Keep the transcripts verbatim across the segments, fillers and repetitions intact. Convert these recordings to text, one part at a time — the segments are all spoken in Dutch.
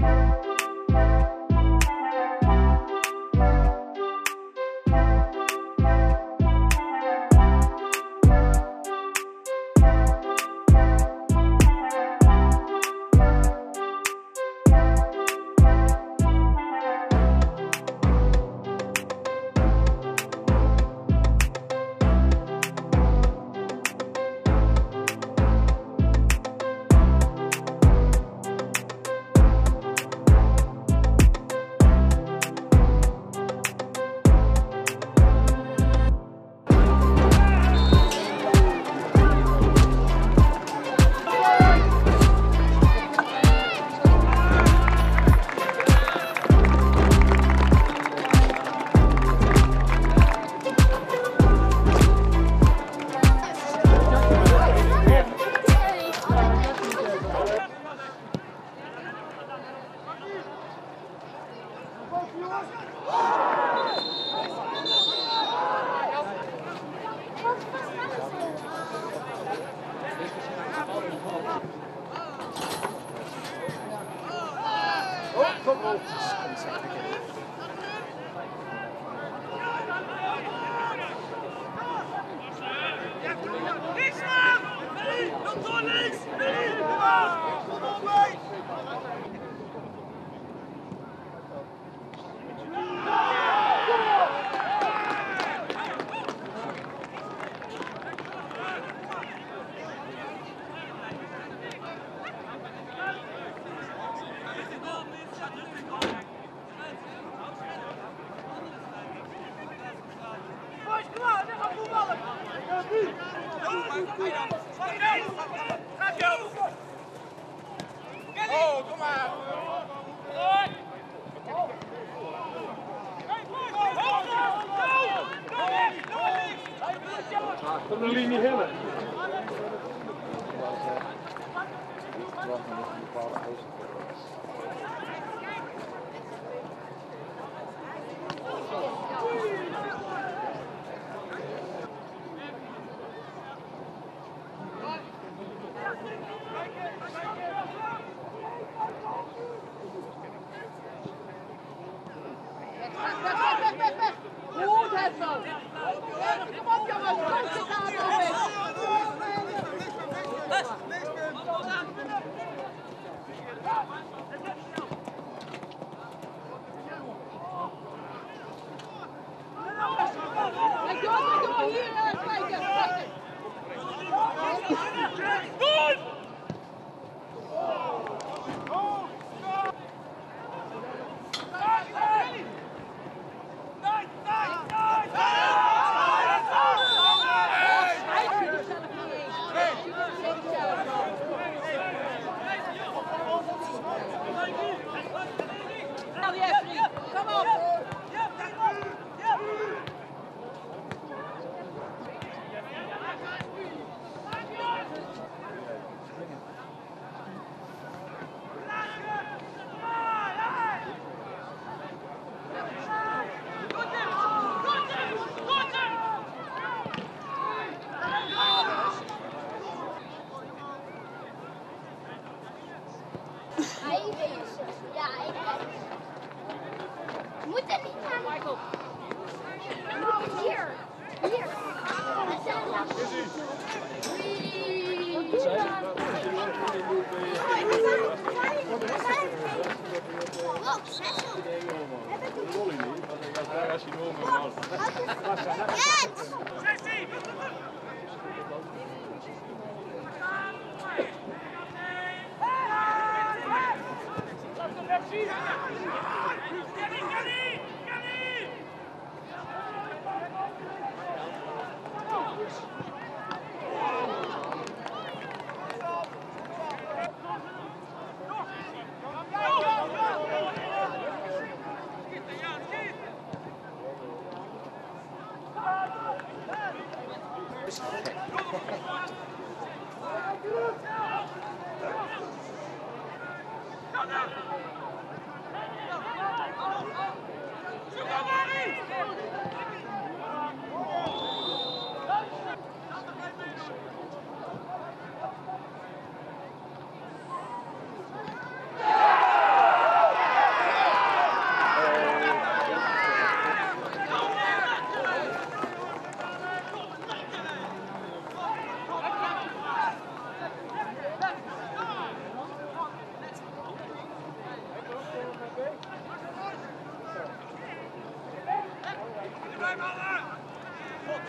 Oh, kom maar! Achter de linie hellen. Goed, Hetzo! Kom op, jongens! Kom je gaan Kijk door, kijk door! Hier, kijken! Goed! Kom op! Ja, ik moet er niet gaan. Michael. Hier. Hier.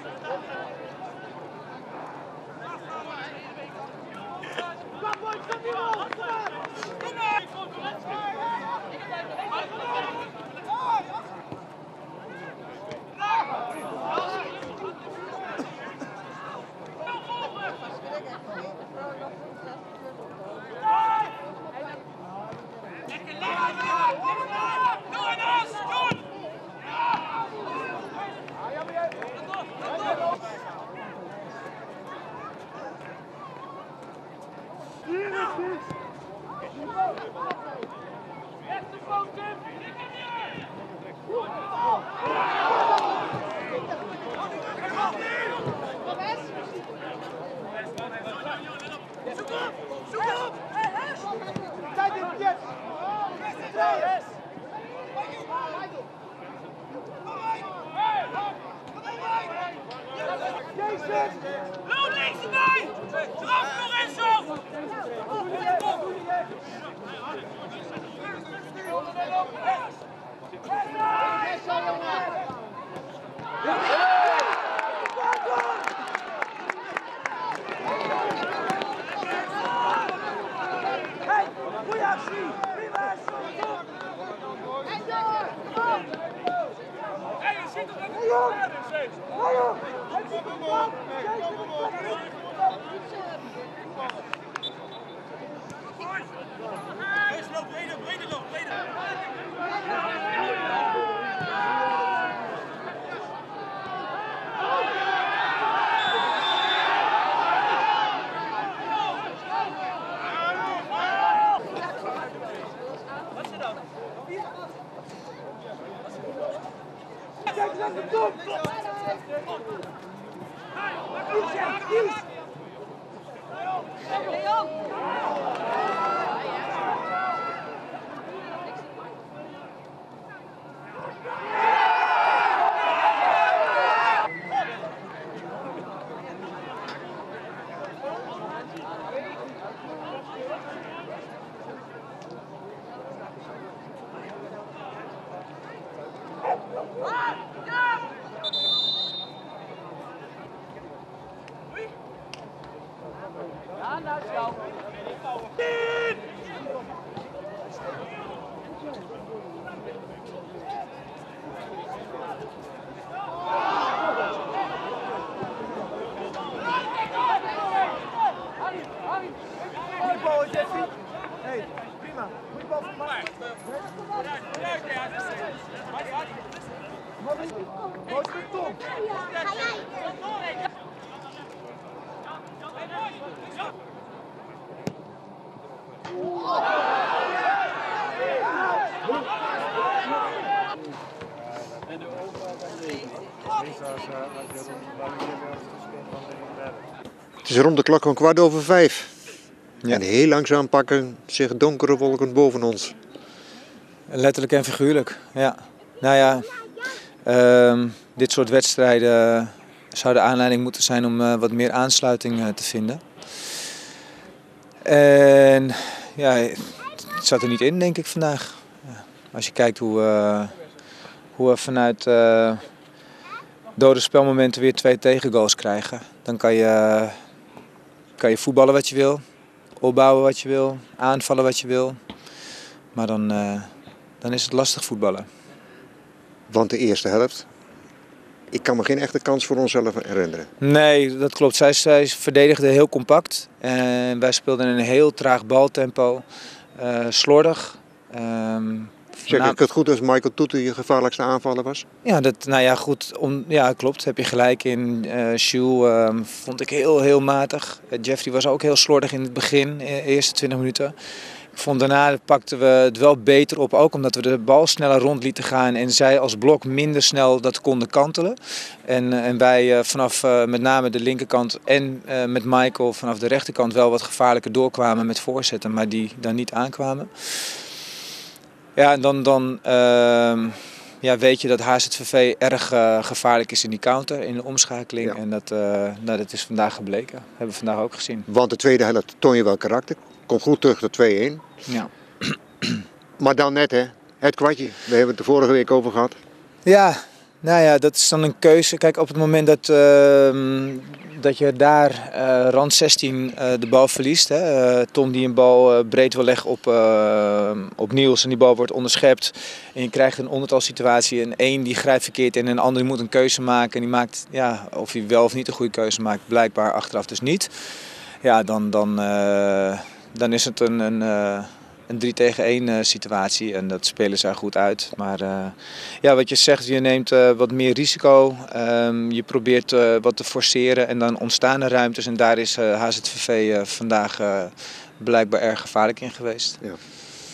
Loop links erbij! Draf Lorenzo! Goeie actie! Hey, je ziet toch dat het niet is steeds? Loop, breder, breder loop, breder. Wat is er dan? Kijk, laat hem doen! Leon! Ja, nou is jou. Goeie bal, Jeffy. Hey, prima. Goeie bal voor mij. Mooi stuk, Tom. Ga jij? Het is rond de klok van kwart over vijf. Ja. En heel langzaam pakken zich donkere wolken boven ons. Letterlijk en figuurlijk, ja. Nou ja, uh, dit soort wedstrijden zou de aanleiding moeten zijn om uh, wat meer aansluiting uh, te vinden. En ja, het zat er niet in, denk ik, vandaag. Ja, als je kijkt hoe, uh, hoe we vanuit uh, dode spelmomenten weer twee tegengoals krijgen, dan kan je, kan je voetballen wat je wil, opbouwen wat je wil, aanvallen wat je wil. Maar dan, uh, dan is het lastig voetballen. Want de eerste helft, ik kan me geen echte kans voor onszelf herinneren. Nee, dat klopt. Zij, zij verdedigden heel compact. En wij speelden in een heel traag baltempo. Uh, slordig. Um, zeg ik het goed als Michael Toeten je gevaarlijkste aanvaller was? Ja, dat, nou ja, goed. Om, ja, klopt. Heb je gelijk in. Uh, Jules um, vond ik heel, heel matig. Uh, Jeffrey was ook heel slordig in het begin, de eerste twintig minuten. Ik vond daarna pakten we het wel beter op, ook omdat we de bal sneller rond lieten gaan en zij als blok minder snel dat konden kantelen. En, en wij uh, vanaf uh, met name de linkerkant en uh, met Michael vanaf de rechterkant wel wat gevaarlijker doorkwamen met voorzetten, maar die dan niet aankwamen. Ja, en dan, dan uh, ja, weet je dat H Z V V erg uh, gevaarlijk is in die counter, in de omschakeling. Ja. En dat, uh, nou, dat is vandaag gebleken. Dat hebben we vandaag ook gezien. Want de tweede helft toon je wel karakter. Komt goed terug tot twee-één. Ja. Maar dan net, hè, het kwartje. We hebben het de vorige week over gehad. Ja, Nou ja, dat is dan een keuze. Kijk, op het moment dat, uh, dat je daar uh, rand zestien uh, de bal verliest. Hè, uh, Tom die een bal uh, breed wil leggen op, uh, op Niels en die bal wordt onderschept. En je krijgt een ondertal situatie en één die grijpt verkeerd in en een ander moet een keuze maken. En die maakt, ja, of hij wel of niet een goede keuze maakt, blijkbaar achteraf dus niet. Ja, dan, dan, uh, dan is het een... een uh, een drie tegen één uh, situatie en dat spelen zij goed uit. Maar uh, ja, wat je zegt, je neemt uh, wat meer risico. Um, je probeert uh, wat te forceren en dan ontstaan er ruimtes. En daar is uh, H Z V V uh, vandaag uh, blijkbaar erg gevaarlijk in geweest. Ja.